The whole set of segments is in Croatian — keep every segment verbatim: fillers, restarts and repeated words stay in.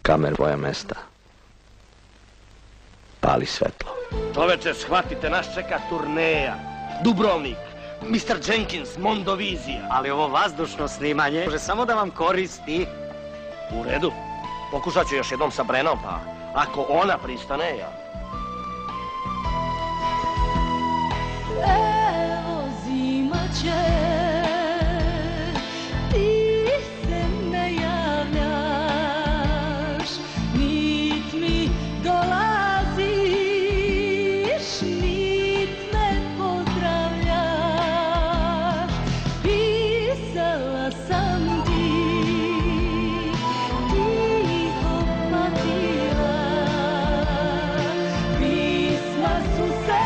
Kamer boja mesta. Pali svetlo. Čoveče, shvatite, nas čeka turneja. Dubrovnik, mister Jenkins, Mondovizija. Ali ovo vazdušno snimanje može samo da vam koristi. U redu. Pokušat ću još jednom sa Brenom, pa ako ona pristane, ja. Evo zima će, ti se ne javljaš, nit mi dolaziš, nit me pozdravljaš. Pisala sam ti, tiho patila, pisma su se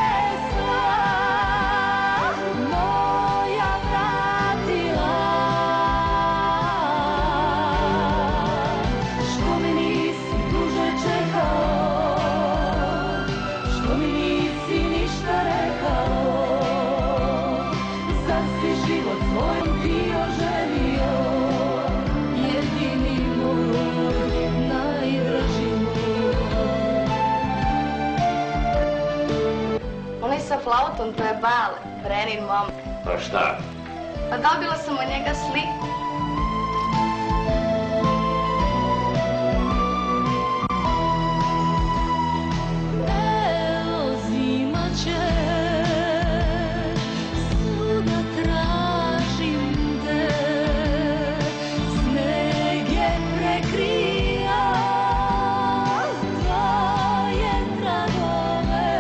sa flautom, to je Bale, Brenin mom. Pa šta? Pa dobila sam od njega sliku. Evo zima će, svuda tražim te, sneg je prekrija tvoje tragove.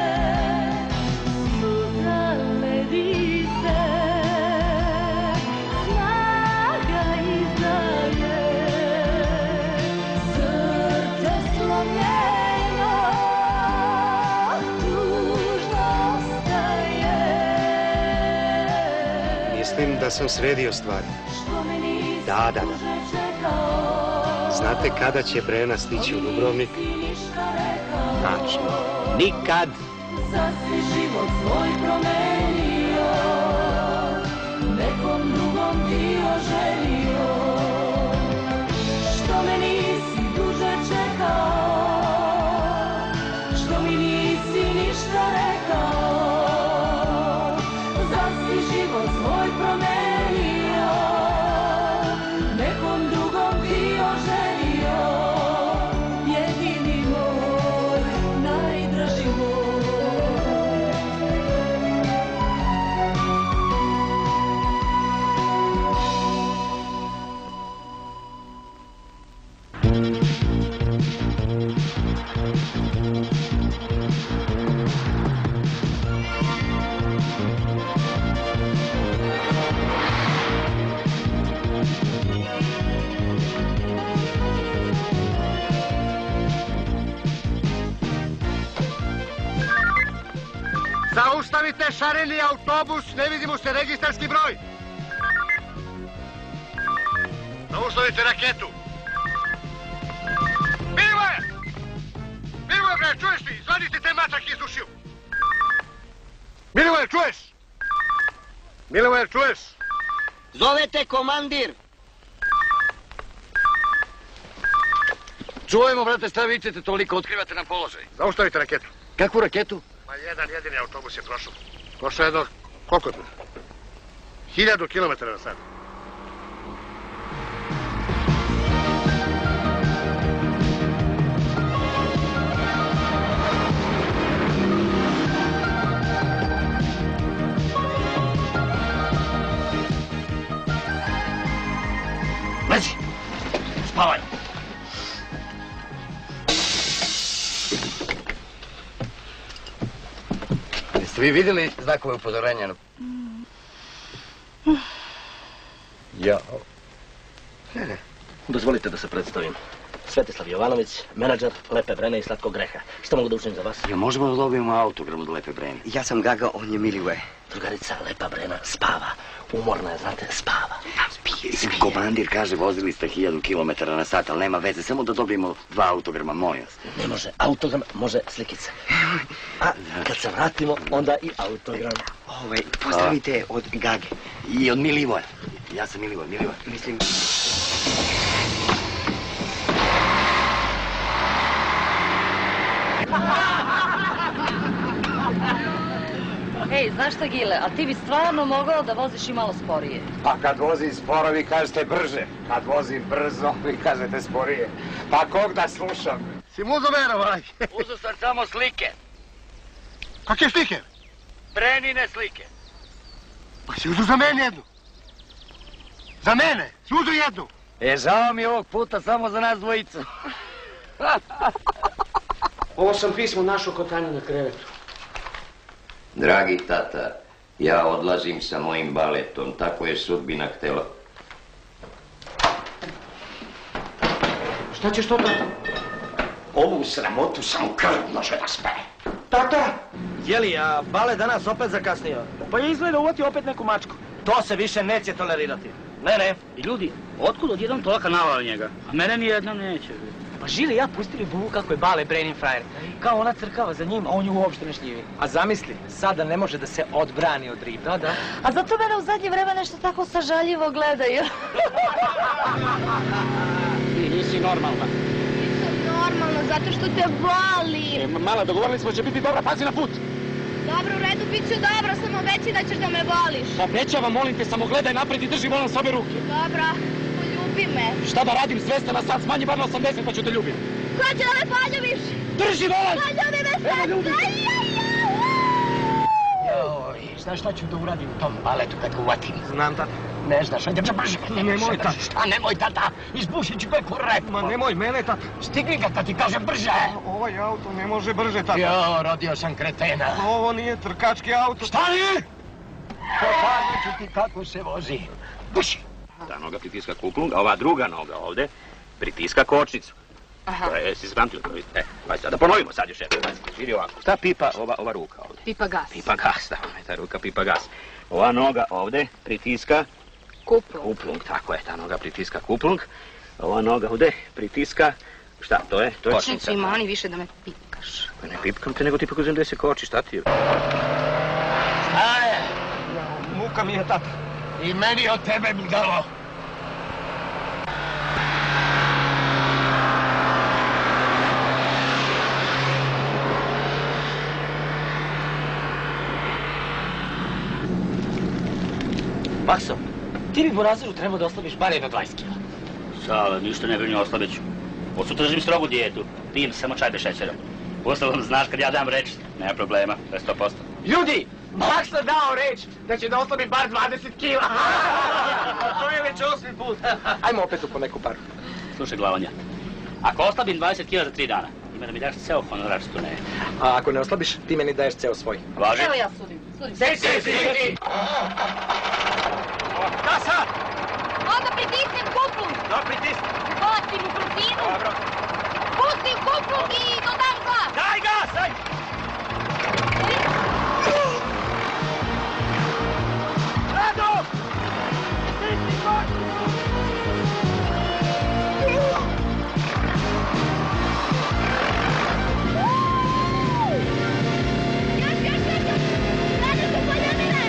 Mislim da sam sredio stvari. Da, da, da. Znate kada će Brena stići u Dubrovnik? Tačno. Nikad. Za si život svoj promenio, nekom drugom ti oženio. Što me nisi duže čekao, što mi nisi ništa rekao. Za si život svoj promenio, nekom drugom ti oženio. Jedini moj, najdraži moj. Zaustavite šareni autobus, ne vidi mu se registarski broj. Zaustavite raketu. Milivoje! Milivoje, bre, čuješ mi? Zvadite te mačak iz ušiju. Milivoje, čuješ? Milivoje, čuješ? Zovete komandir. Čujemo, brate, šta vičete, toliko otkrivate nam položaj. Zaustavite raketu. Kakvu raketu? Pa jedan jedini autobus je prošao. Prošao jedno, koliko je to? Hiljadu kilometara na sat. Lezi! Spavaj! Jeste vi vidjeli znakove upozorenja? Ja. Ne, ne. Dozvolite da se predstavim. Svetislav Jovanović, menadžer Lepe Brene i Slatkog greha. Što mogu da učinim za vas? Ja, možemo da dobijemo autogram od Lepe Brene? Ja sam Gaga, on je Milivoje. Drugarica Lepa Brena spava. Umorna je, znate, spava. Spije, spije. Komandir kaže, vozili ste hiljadu kilometara na sat, ali nema veze, samo da dobijemo dva autograma, moja. Ne može autogram, može slikice. A kad se vratimo, onda i autogram. Ovaj, pozdravite od Gage. I od Milivoja. Ja sam Milivoj, Milivoj. Mislim... Ej, znaš šta, Gile, a ti bi stvarno mogao da voziš i malo sporije. Pa kad vozim sporo, vi kažete brže. Kad vozim brzo, vi kažete sporije. Pa kog da slušam? Si mu uzo mene, ovaj? Uzo sam samo slike. Kakve slike? Brenine slike. Pa si uzo za mene jednu. Za mene, si uzo jednu. E, žao mi ovog puta samo za nas dvojicu. Ovo sam pismo našao kod Tanje na krevetu. Dragi tata, ja odlazim sa mojim baletom, tako je sudbina htjela. Šta ćeš to, tata? Ovu sramotu sam u krv može da spere. Tata! Jeli, a balet danas opet zakasnio? Pa je izgleda uvati opet neku mačku. To se više neće tolerirati. Ne, ne. I ljudi, otkud odjednom tolika navala njega? A mene nijednom neće. Pa Žile ja pustili buvu kako je Bale Brenin frajer. Kao ona crkava za njim, a on ju uopšte ne šljivi. A zamisli, sada ne može da se odbrani od riba. Da, da. A zato mene u zadnje vreme nešto tako sažaljivo gledaju. Ti nisi normalna. Nisam normalno, zato što te volim. E, mala, dogovorili smo da će biti dobra, pazi na put. Dobro, u redu, bit ću dobro, samo veći da ćeš da me voliš. Obećavam, molim te, samo gledaj napred i drži volan s obe ruke. Dobro, poljubi me. Šta da radim, svesta na sad, smanji bar na osamdeset pa ću te ljubim. Ko će da me poljubiš? Drži volan! Poljubi me sad! Evo, ljubi. Joj, znaš šta ću da uradim u tom baletu kad ga uvatim? Znam, tata. Ne znaš, ajde brže. Nemoj, tata. Šta nemoj, tata? Izbušit ću beku rep. Ma nemoj mene, tata. Stigni ga kad ti kažem brže. Ovaj auto ne može brže, tata. Jo, rodio sam kretena. Ovo nije trkački auto. Stani! Pokazat ću ti kako se vozi. Puši! Ta noga pritiska kuklung, a ova druga noga ovde pritiska kočnicu. Aha. To je, jesi zapamtili to? E, pa sad da ponovimo sad još jedno. Vidi ovako. Šta pipa ova, ova ruka ovde? Pipa gas. Pipa gas, da, ta ruka pipa gas. Ova noga ovde pritiska Kuplung. kuplung, tako je, ta noga pritiska kuplung. Ova noga ovde pritiska, šta to je? To je Kočnicu i mani više da me pipkaš. Pa ne pipkam te, nego ti pokazujem gde se koči, šta ti je? Šta je? Muka mi je, tata. I meni od tebe budalo. Makso, ti bi Boraziru trebao da oslabiš bar jedno dvadeset kila. Sale, ništa ne brinju, oslabit ću. Od sutra držim strogu dijetu, pijem samo čaj bez šećera. Uostalom, znaš kad ja dam reč, nema problema, to je sto posto. Ljudi, Maksa dao reč da će da oslabi bar dvadeset kila. To je već osmi put. Ajmo opet u po neku paru. Slušaj, glavanja, ako oslabim dvadeset kila za tri dana, ima da mi daš ceo honorar što ne. A ako ne oslabiš, ti meni daješ ceo svoj. Važi? Evo ja sudim. Sudim. Sedi, sedi, sedi! Kasa! Onda pritisnem kuplung. Da, pritisni. Bacim u brzinu. Dobro. Pustim kuplung i dodam gas. Daj gas, daj! Rado! Stisni kočku! Još, još, još, još. Rado se poljubi me.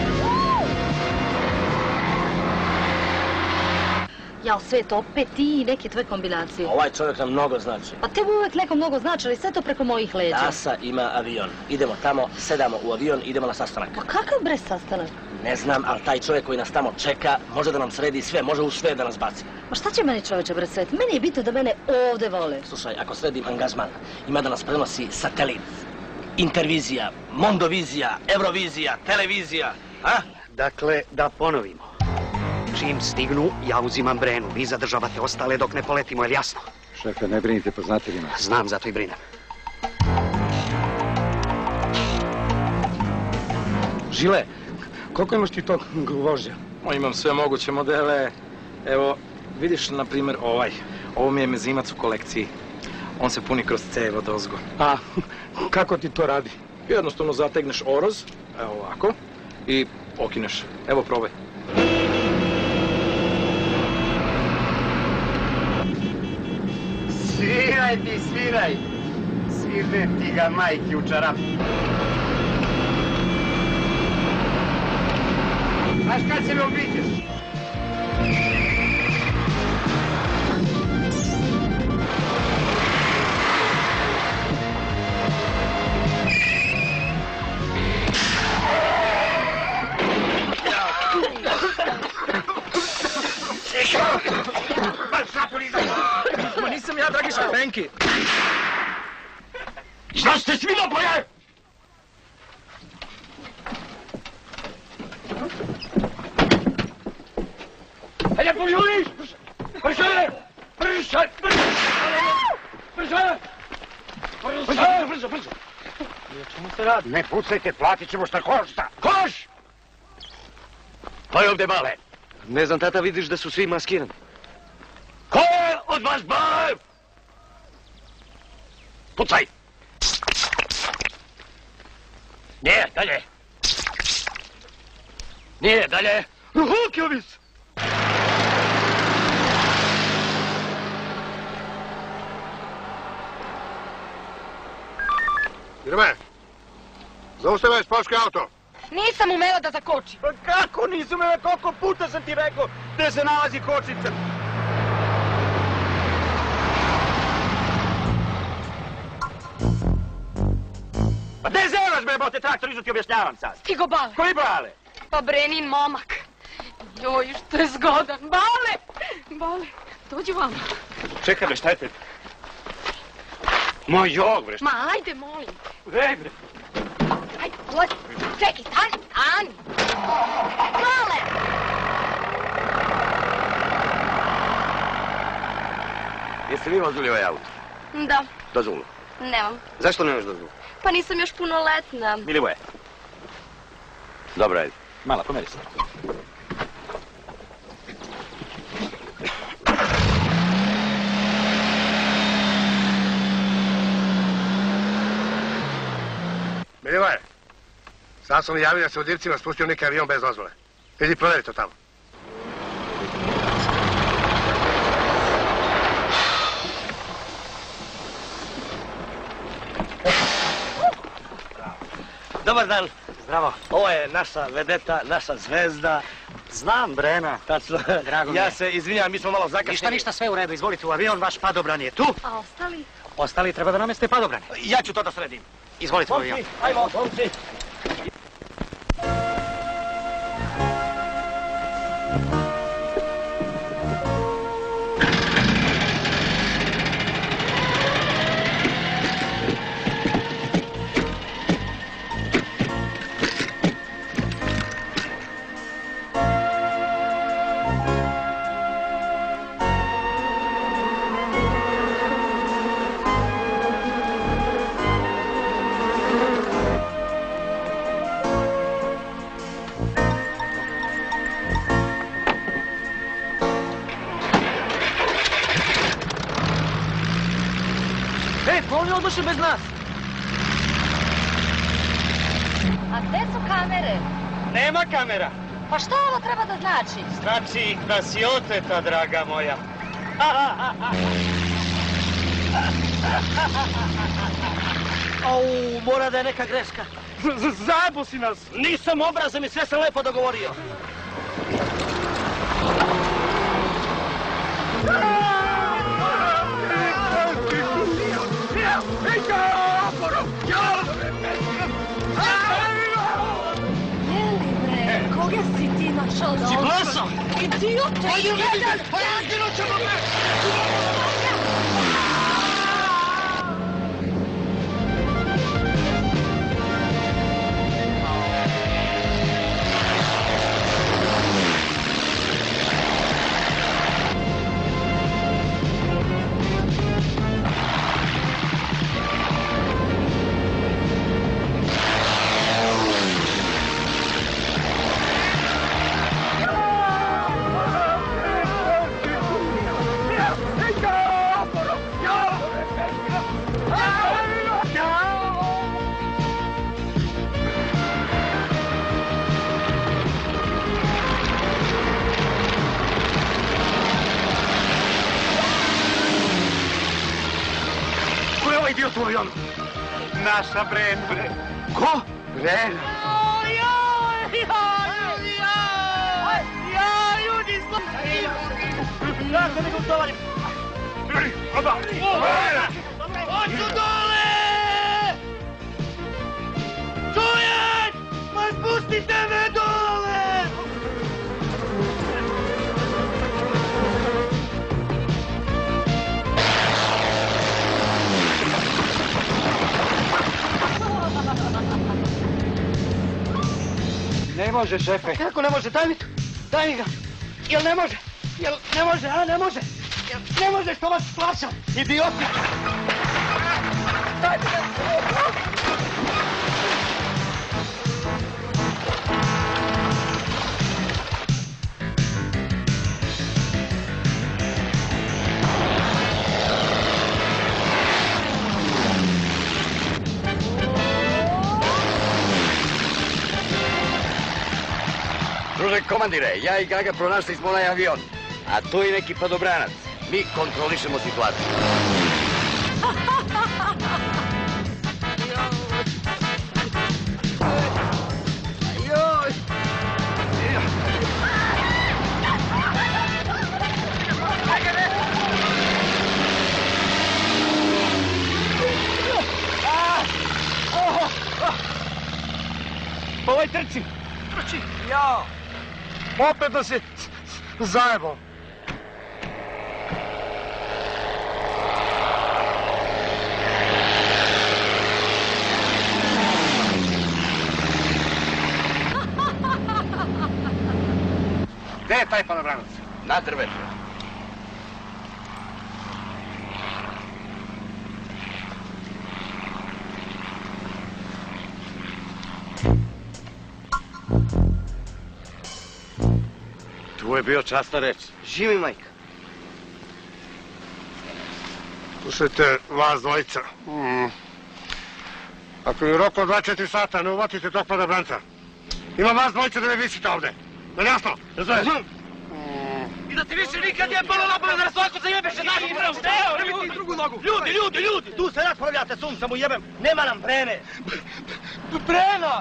Jao, Sveto, opet ti i neke tvoje kombinacije. Ovaj čovjek nam mnogo znači. Pa tebi uvek neko mnogo znači, ali sve to preko mojih leđa. Dasa ima avion. Idemo tamo, sedamo u avion, idemo na sastanak. Pa kakav bre sastanak? Ne znam, ali taj čovjek koji nas tamo čeka, može da nam sredi sve, može u sve da nas baci. Ma šta će meni čoveče bre Svet? Meni je bitno da mene ovde vole. Slušaj, ako sredim angažman, ima da nas prenosi satelit, intervizija, mondovizija, eurovizija, televizija, a? Dakle, da ponovimo. Čim stignu, ja uzimam Brenu. Vi zadržavate ostale dok ne poletimo, je li jasno? Šefe, ne brinite, poznate li nas? Znam, zato i brinem. Žile, koliko imaš ti tog gvožđa? O, imam sve moguće modele. Evo, vidiš, na primjer, ovaj. Ovo mi je mezimac u kolekciji. On se puni kroz cev od ozgo. A, kako ti to radi? Jednostavno zategneš oroz, evo ovako, i okineš. Evo, probaj. Sviraj ti, sviraj! Svirne ti ga majki u čarapu. Znaš kad se me obiđeš? Dragiša, Fenki! Šta ste svi naboje? Hajde, požuriš! Brže! Brže! Brže! Brže! Brže! Brže! Brže! O čemu se radi? Ne pucajte, platit ćemo šta košta! Koš! Ko je ovdje Bale? Ne znam, tata, vidiš da su svi maskirani. Ko je od vas Bale? Pucaj! Nije, dalje! Nije, dalje! Ruhokjovis! Ideme! Zaustavaj sportski auto! Nisam umela da zakočim. Pa kako nisu me, koliko puta sam ti rekao gde se nalazi kočnica? Pa gde zevaš, bre, bote, traktor, izu ti objašnjavam sad. Stigo Bale. Koji Bale? Pa Brenin momak. Joj, što je zgodan. Bale! Bale, dođi vamo. Čekaj, bre, šta je te? Ma jok, bre, šta? Ma, ajde, molim. Ej, bre. Ajde, ulazi. Čekaj, stani, stani. Bale! Jeste vi vozili ovaj auto? Da, Dozvolu. nemam. Zašto nemaš dozvolu? Pa nisam još punoletna. Milivoje. Dobro, ajde. Mala, pomeri se. Milivoje, sad su mi javili da se u Divcima spustio neki avion bez dozvole. Idi proveri to tamo. Dobar dan. Zdravo. Ovo je naša vedeta, naša zvezda. Znam Brena. Tačno. Drago mi je. Ja se izvinjam, mi smo malo zakašnjeni. Ništa, ništa, sve u redu. Izvolite u avion, vaš padobran je tu. A ostali? Ostali treba da nameste padobrane. Ja ću to da sredim. Izvolite u avion. Ajmo, momci. Oni odluše bez nas. A gde su kamere? Nema kamera. Pa šta ovo treba da znači? Znači da si oteta, draga moja. Au, mora da je neka greška. Zajebo si nas. Nisam obrazan i sve sam lepo dogovorio. Jeli bre, koga si ti našao da... Si glasa? Idiote! Ajde, jedan! Ajde, izginut ćemo me! idiot u avionu? Naša Bren, bre. Ko? Bren? Ja se nego utovarim. Ljudi, oba! Hoću dole! Čuješ? Ma spustite me dole! može, šefe. Kako ne može? Daj mi tu. Daj mi ga. Jel ne može? Jel ne može, a ne može? Jel ne može što vas plaćam? Idioti! Dajte ga! Druže komandire, ja i Gaga pronašli smo onaj avion, a tu je neki padobranac. Mi kontrolišemo situaciju. Joj! Ovaj trči! Trči! Jao! Opet da si zajebao. Gde je taj padobranac? Na drvetu. Tu je bio časna reč. Živi, majka. Slušajte, vas dvojica. Mm. Ako mi u roku od dvadeset četiri sata ne uvatite tog padobranca, ima vas dvojica da ne visite ovde. Da li jasno? Razumem? I da ti više nikad nije palo na pamet da svako zajebeš jedna nogu. Evo, evo, drugu nogu. Ljudi, ljudi, ljudi, tu se raspravljate, sunca mu jebem. Nema nam vreme. Brena!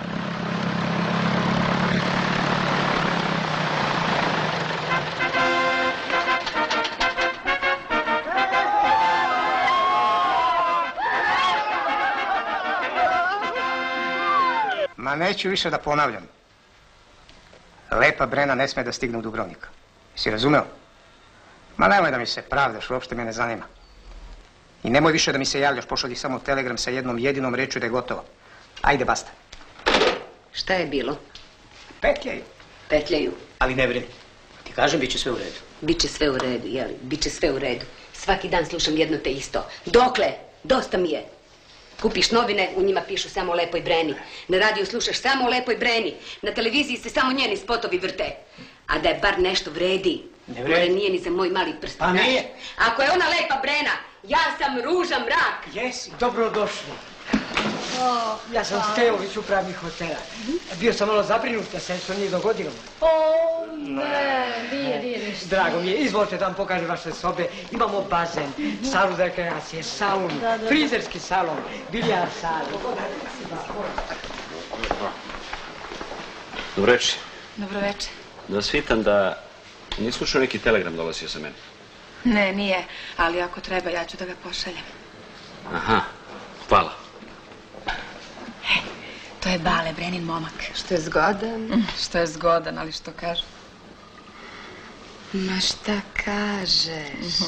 Ma neću više da ponavljam. Lepa Brena ne sme da stigne u Dubrovnik. Jesi razumeo? Ma nemoj da mi se pravdaš, uopšte me ne zanima. I nemoj više da mi se javljaš, pošalji samo telegram sa jednom jedinom rečju da je gotovo. Ajde, basta. Šta je bilo? Petljaju. Petljaju. Ali ne brini. Ti kažem, bit će sve u redu. Biće sve u redu, jeli? Biće sve u redu. Svaki dan slušam jedno te isto. Dokle? Dosta mi je. Kupiš novine, u njima pišu samo o lepoj Breni. Na radiju slušaš samo o lepoj Breni. Na televiziji se samo njeni spotovi vrte. A da je bar nešto vredi. Ne vredi. Ona nije ni za moj mali prst. Pa nije. Ako je ona lepa Brena, ja sam Ruža Mrak. Jesi, dobrodošli. Ja sam Stevović, upravnik hotela. Bio sam malo zabrinut da se nešto nije dogodilo. O, ne, nije, nije ništa. Drago mi je, izvolite da vam pokažem vaše sobe. Imamo bazen, salu za rekreacije, saun, frizerski salon, biljar salon. Dobro večer. Dobro večer. Da vas pitam da nije slučajno neki telegram dolazio za mene? Ne, nije, ali ako treba ja ću da ga pošaljem. Aha, hvala. To je Bale, Brenin momak. Što je zgodan? Što je zgodan, ali što kaže? Ma šta kažeš?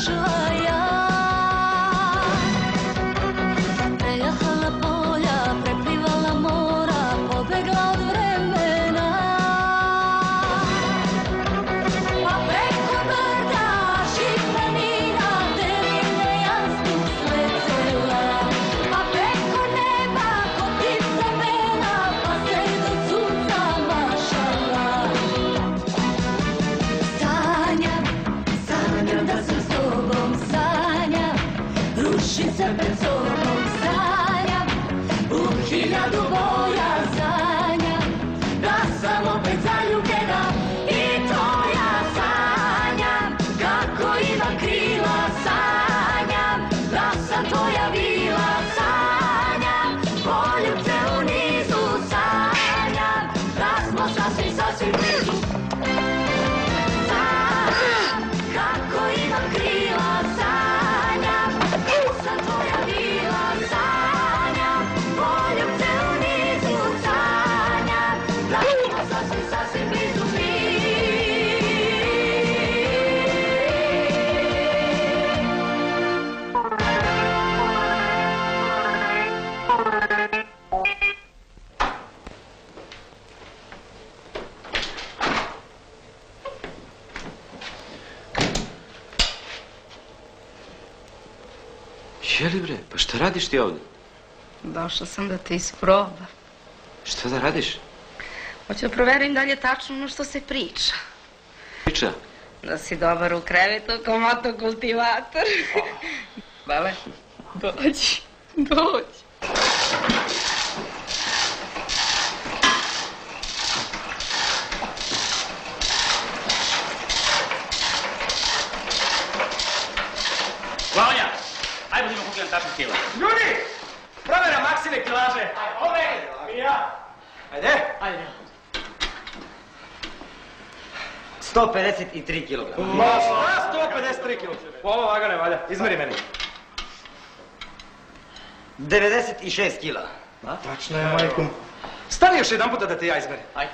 otišla ja. Prejahala polja, preplivala mora, pobegla od vremena. Pa preko brda, šipranina, deline jasnim sletela. Pa preko neba, kotica mena, pa se do sunca mašala. Sanjam, sanjam da sam s tobom, sanjam, rušim se pred sobom, sanjam, u hiljadu boja sanjam, da sam opet zaljubljena i to ja sanjam, kako imam krila sanjam, da sam tvoja vila sanjam, poljubce u nizu sanjam, da smo sasvim, sasvim blizu. Sanjam, kako imam krila sanjam, da sam tvoja vila sanjam, poljubce u nizu sanjam, da smo sasvim, sasvim blizu mi. Jeli bre, pa šta radiš ti ovdje? Došla sam da te isprobam. Šta da radiš? Hoću da proverim da li je tačno ono što se priča. Priča? Da si dobar u krevetu kao motokultivator. Bale, dođi, dođi. Slavonja, ajde budimo kupijem tačnu kila. Ljudi! Provera Maksime kilaže! Ove! I ja! Ajde! Ajde. sto pedeset tri kilograma. Mašla! sto pedeset tri kilograma. Ovo vaga ne valja. Izmeri meni. devedeset šest kila. Tačno je, majko. Stani još jedan puta da te ja izmerim. Ajde.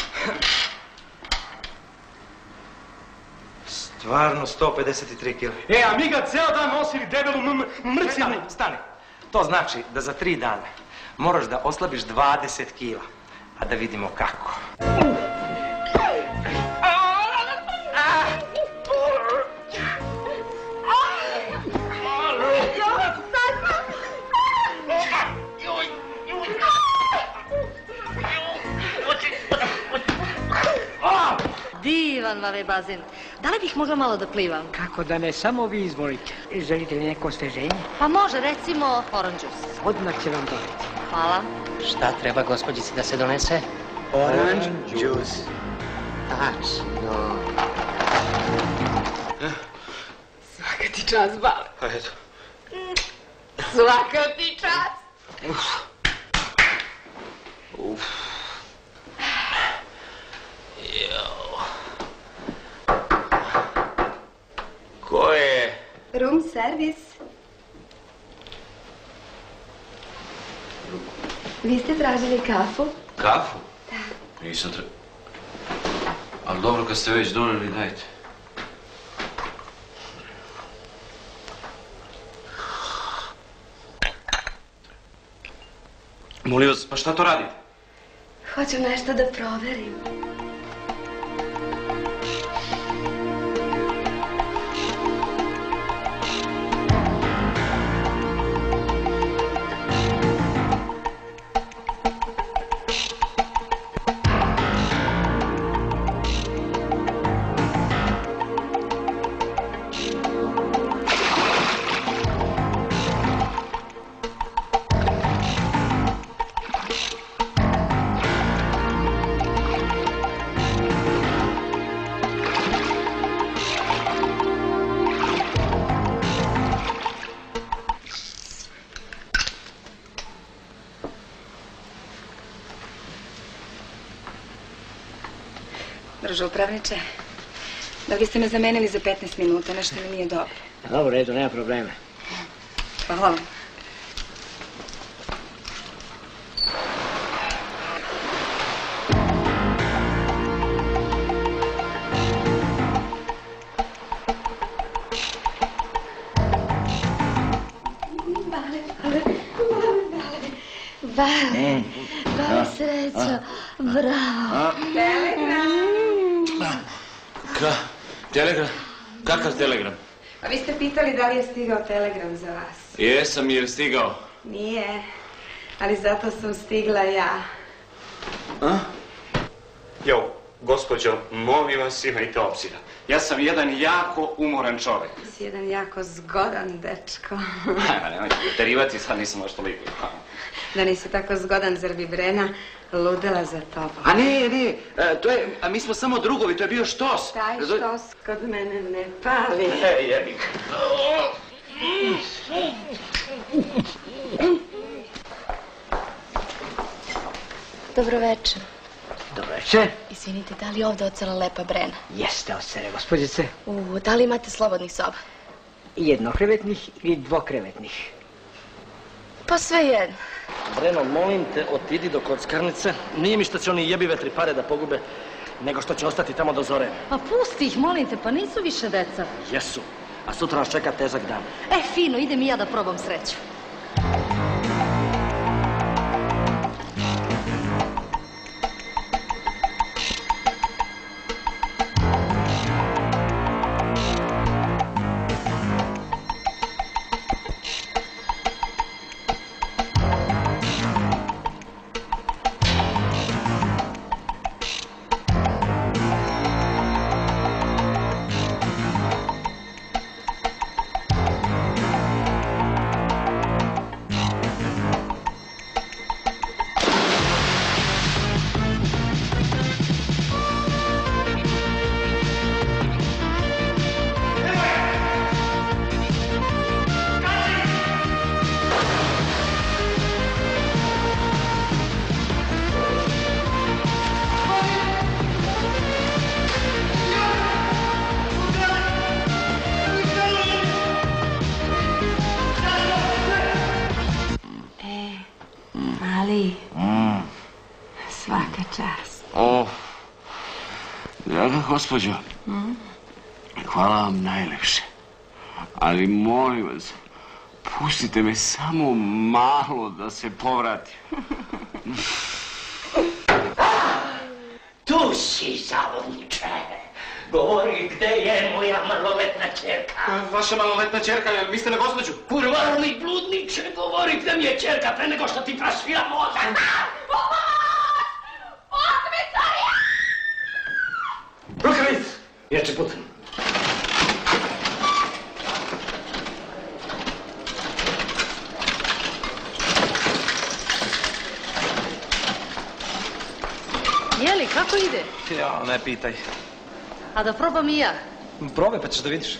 Stvarno sto pedeset tri kila. E, a mi ga ceo dan nosili debelu mrcinu. Stani, stani. To znači da za tri dana moraš da oslabiš dvadeset kila. A da vidimo kako. Divan vam je bazen. Da li bih mogla malo da plivam? Kako da ne, samo vi izvolite. Želite li neko osveženje? Pa može, recimo orange juice. Odmah će vam dobiti. Hvala. Šta treba gospođici da se donese? Orange juice. Tačno. Svaka ti čast, Bale. Pa eto. Svaka ti čast. Uf. Uf. Jao. Ko je? Room servis. Vi ste tražili kafu? Kafu? Da. Nisam tra... Ali dobro, kad ste već doneli, dajte. Molim vas, pa šta to radite? Hoću nešto da proverim. Druže upravniče, da li ste me zamenili za petnaest minuta, nešto mi nije dobro. Dobro, u redu, nema problema. Hvala vam. Bale, bale srećo, bravo. Telegram. Ka, telegram? Kakav telegram? Pa vi ste pitali da li je stigao telegram za vas. Jesam, je li stigao? Nije, ali zato sam stigla ja. A? Jo, gospođo, molim vas imajte obzira. Ja sam jedan jako umoran čovjek. Ti si jedan jako zgodan dečko. Ha, nemojte preterivati, sad nisam baš toliko. Da nisi tako zgodan, zar bi Brena ludela za tobom? A ne, ne, e, to je, a mi smo samo drugovi, to je bio štos. Taj štos kod mene ne pali. E, jebi ga. Dobro večer. Dobro večer. Izvinite, da li je ovdje ocela lepa Brena? Jeste ocele, gospođice. U, da li imate slobodnih soba? Jednokrevetnih ili dvokrevetnih? Pa sve jedno. Breno, molim te, otidi do kockarnice. Nije mi što će oni jebi vetri pare da pogube, nego što će ostati tamo do zore. Pa pusti ih, molim te, pa nisu više deca. Jesu. A sutra nas čeka težak dan. E, fino, idem i ja da probam sreću. Ali, svaka čast. O, draga gospođo, Mm? hvala vam najlepše. Ali molim vas, pustite me samo malo da se povratim. Tu si, zavodniče. Govori, gde je moja maloletna čerka? Vaša maloletna čerka, vi ste na gospođu? Kurvarni bludniče, govori gde mi je čerka pre nego što ti prasvira mozak. Rukavic! Ječe putem. Jeli, kako ide? Ja, ne pitaj. A da probam i ja. Probaj pa ćeš da vidiš.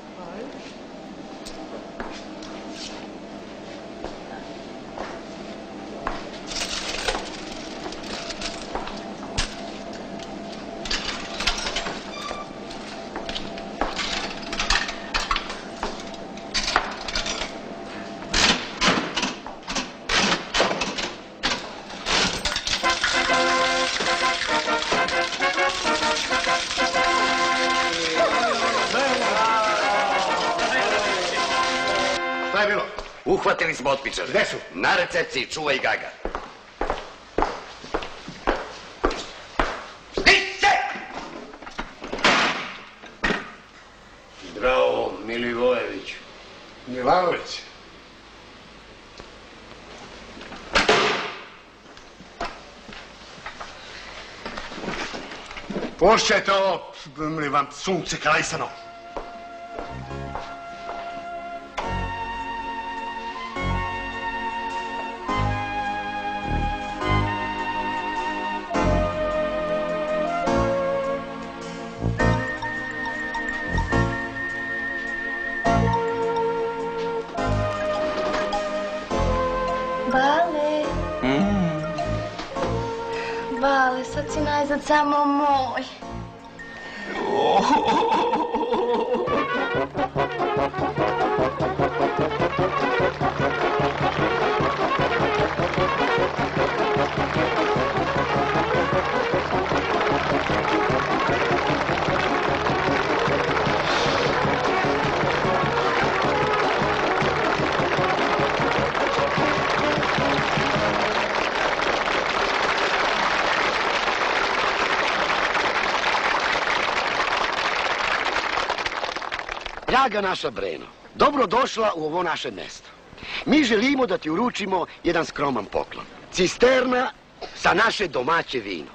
Šta je bilo? Uhvatili smo otpičare. Gde su? Na recepciji, čuvaj Gaga. Stice! Zdravo, Milivojević. Milanović. Pušćajte ovo, mli vam sunce kalajsano. Bale. Bale, sad si najzad samo moj. Draga naša Breno, dobro došla u ovo naše mesto. Mi želimo da ti uručimo jedan skroman poklon. Cisterna sa naše domaće vino.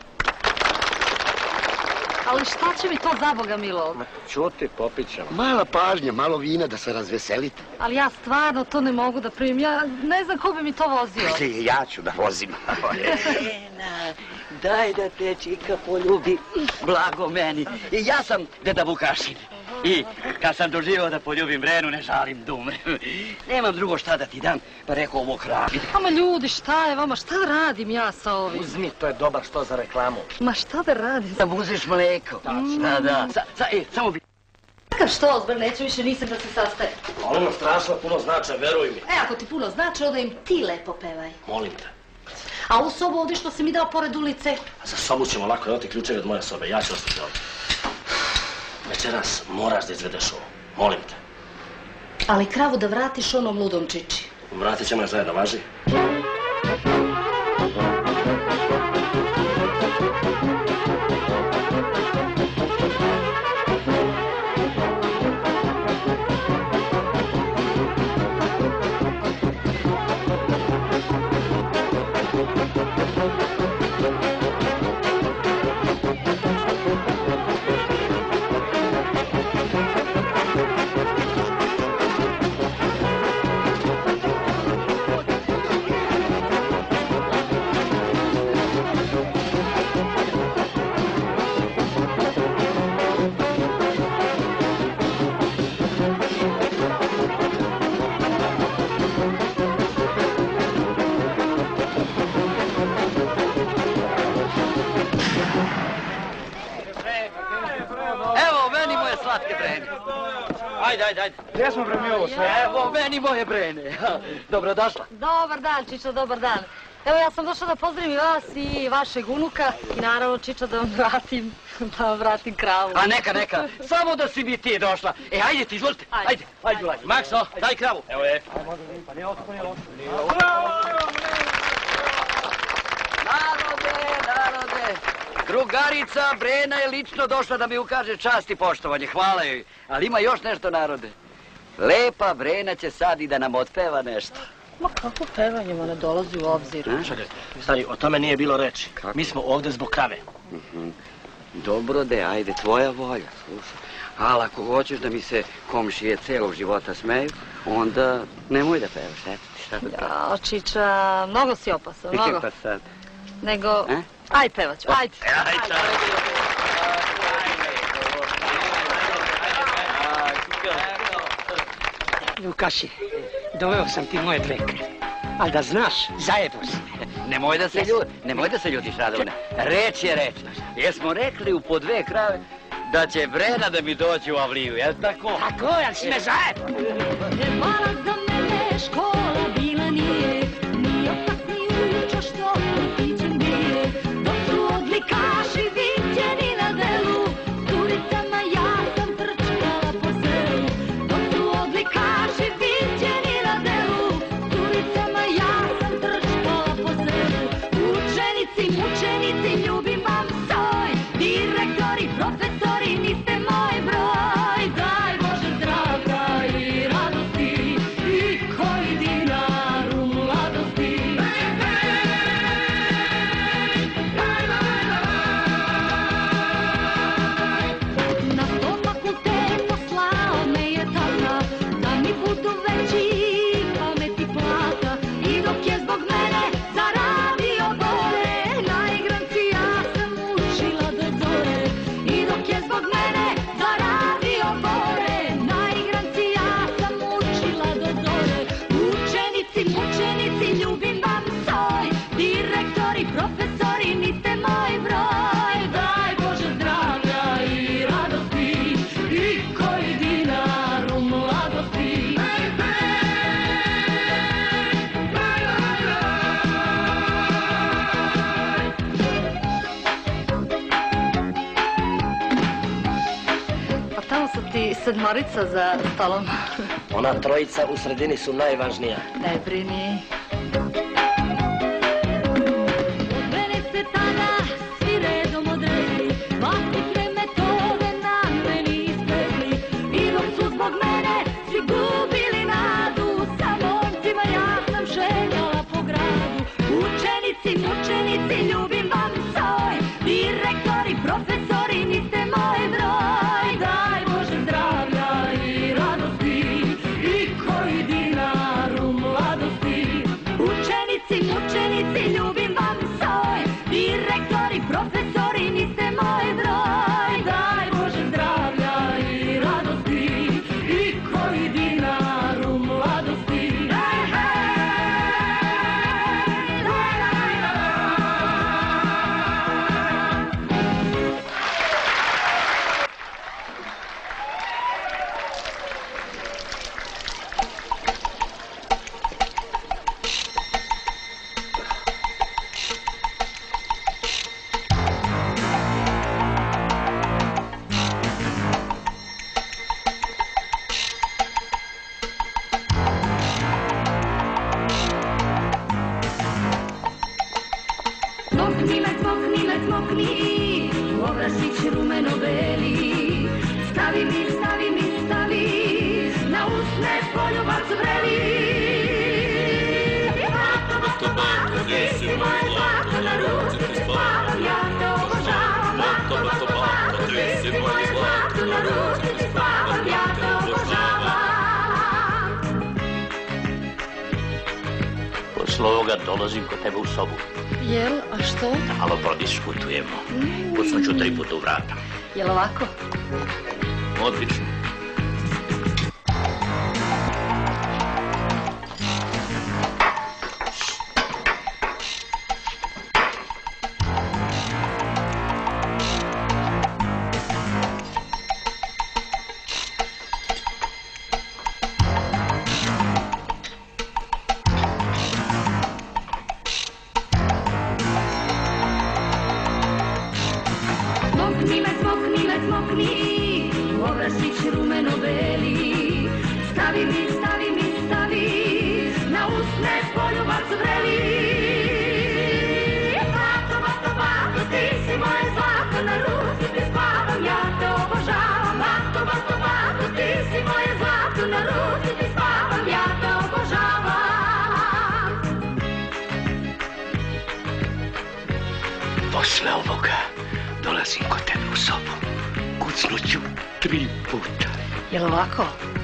Ali šta će mi to za Boga milo? Čuti, popit ćemo. Mala pažnja, malo vina da se razveselite. Ali ja stvarno to ne mogu da primim. Ja ne znam ko bi mi to vozio. Ja ću da vozim. Brena, daj da te čika poljubi, blago meni. I ja sam deda Vukašin. I kad sam doživio da poljubim Brenu, ne žalim da umrem. Nemam drugo šta da ti dam, pa rekao ovo hrani. Ama ljudi, šta je vama? Šta radim ja sa ovim? Uzmi, to je dobar što za reklamu. Ma šta da radim? Da buziš mleko. Da, da. Sa, sa, e, samo bi... Kakav što, zbar, neću više nisam da se sastaje. Ali nam strašno puno znače, veruj mi. E, ako ti puno znači, onda im ti lepo pevaj. Molim te. A u sobu ovdje što si mi dao pored ulice? A za sobu ćemo lako, evo ti ključevi od moje sobe, ja ću ostati ovdje. Večeras moraš da izvedeš ovo, molim te. Ali kravu da vratiš onom ludom čiči. Vratit ćemo je zajedno, važi? Ajde, ajde, ajde. Gdje smo bre mi ovo sve? Evo, meni moje Brene. Dobrodošla. Dobar dan, Čiča, dobar dan. Evo, ja sam došla da pozdravim vas i vašeg unuka i naravno, Čiča, da vam vratim, da vam vratim kravu. A neka, neka, samo da si mi ti došla. E, ajde ti, izvolite. Ajde, ajde, ajde. Makso, daj kravu. Evo je. Pa nije ovo, nije loše. Narode, narode. Drugarica Brena je lično došla da mi ukaže čast i poštovanje. Hvala joj. Ali ima još nešto, narode. Lepa Brena će sad i da nam otpeva nešto. Ma kako pevanje ne dolazi u obzir? Čekaj, stari, o tome nije bilo reči. Mi smo ovdje zbog krave. Dobro de, ajde, tvoja volja, slušaj. Ali ako hoćeš da mi se komšije celog života smeju, onda nemoj da pevaš, eto ti šta da pevaš. Ja, Čiča, mnogo si opasan, mnogo. Pa sad. Nego, aj pevaću, ajde. Ajde, Vukaši, doveo sam ti moje dve krave. Ali da znaš, zajedno si. Nemoj da se ljuti, nemoj da se ljutiš, Radovne. Reč je reč. Jesmo rekli u po dve krave da će Brena da mi dođe u avliju, jel tako? Tako, jel si me zajedno? Hvala za mene, škola bila nije, ni otak ni uča što pićem bije. Dok su odlikaši viđeni na delu, turicama ja sam trčkala po selu. Dok su odlikaši viđeni na delu, turicama ja sam trčkala po selu. Učenici, mučenici, ljubim vam soj, direktori, profesori, niste moj broj. Daj Bože zdravlja i radosti, i koji dinar u mladosti. Na sto fakultet poslao me je tata, da mi budu veći pamet i plata. I dok je zbog mene zaradio bore, na igranci ja sam učila do zore. I dok je zbog mene zaradio bore, na igranci ja sam učila do zore. Učenici, mučenici, ljubim vam soj, direktori, profesori, niste moj broj. Daj Bože zdravlja i radosti, i koji dinar u mladosti. Pa tamo su ti sedmorica za stolom. Ona trojica u sredini su najvažnija. Ne brini. Od mene se tada svi redom odrekli, vatrikne metode na meni ispekli. I dok su zbog mene si moje zlato, na ruci ti spavam, ja te obožavam. Posle ovoga dolazim kod tebe u sobu. Jel, a što? Malo prodiskutujemo. Kucnuću tri puta u vrata. Jel ovako? Odlično. Smokni me, smokni me, smokni, obrašić rumeno-beli. Stavi mi, stavi mi, stavi, na usne poljubac vreli. Bato, bato, bato, ti si moje zlato, na ruci ti spavam, ja te obožavam. Bato, bato, bato, ti si moje zlato, na ruci ti spavam, ja te obožavam. Posle ovoga dolazim kod tebe u sobu. Kucnuću tri puta. Jel ovako?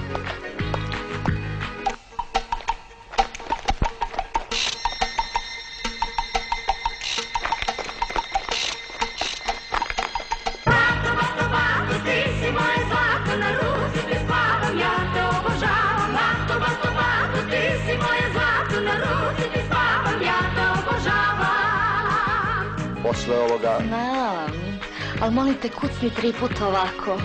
Bato, bato, bato, ti si moje zlato, na ruci ti spavam, ja te obožavam. Bato, bato, bato, ti si moje zlato, na ruci ti spavam, ja te obožavam. Posle ovoga... Znam, ali molim te kucni tri puta ovako.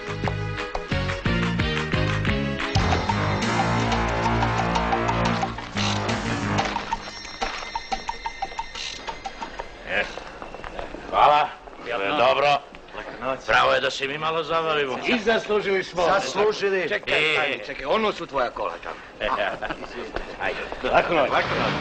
Hvala, bilo je dobro. Pravo je da se mi malo zabavimo. I zaslužili smo. Zaslužili. Čekaj, E. tajni, čekaj, ono su tvoja kola tamo. Ajde. Lako noć. Lako noć.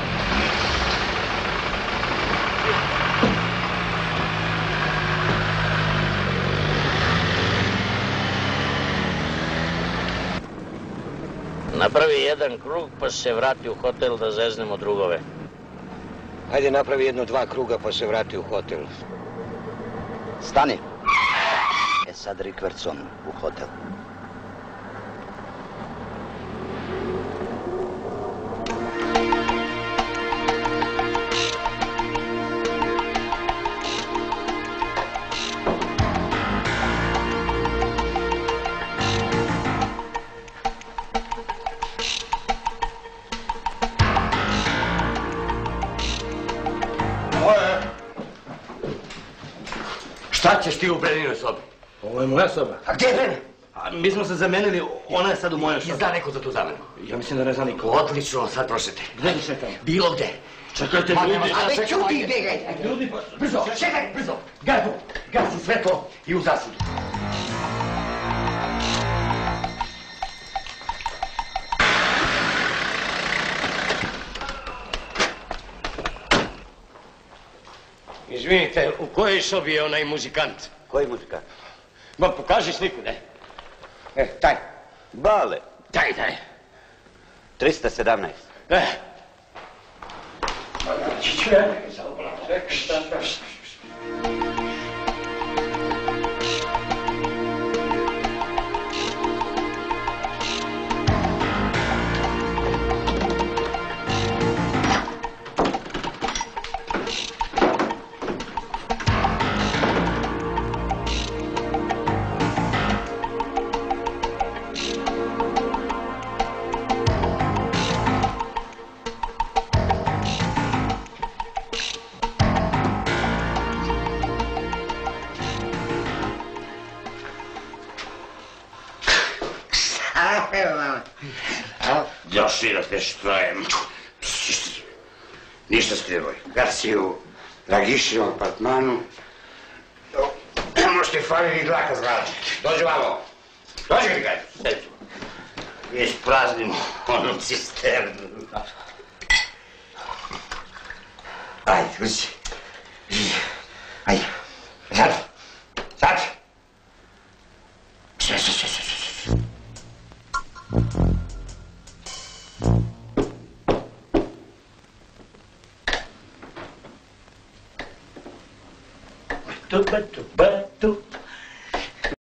Napravi jedan krug pa se vrati u hotel da zeznemo drugove. Ajde, napravi jedno dva kruga pa se vrati u hotel. Stani. E sad rikvercom u hotel. Šta ćeš ti u Breninoj sobi? Ovo je moja soba. A gdje je Brena? A mi smo se zamenili, ona je sad u mojoj sobi. I zna neko za tu zamenu? Ja mislim da ne zna niko. Odlično, sad prošete. Gdje ti šetamo? Bilo gde. Čekajte Ma, ljudi. A već čuti, bjegaj. Ljudi, pa... Brzo, čekaj, brzo. Gadu, gasi svetlo i u zasudu. Izvinite, u kojoj sobi je onaj muzikant? Koji muzikant? Ma pokaži sliku, ne? E, taj. Bale. Daj, daj. trista sedamnaest. E. Još idete štrojem. Ništa skrivoj. Kad si u Dragišinom apartmanu, ne možete faliti dlaka s glave. Dođi vamo. Dođi mi kaj. Ispraznimo onu cisternu. Ajde, uđi. Ajde. Sad. Sad. Sve, sve, sve, sve, sve. Batu, batu, batu.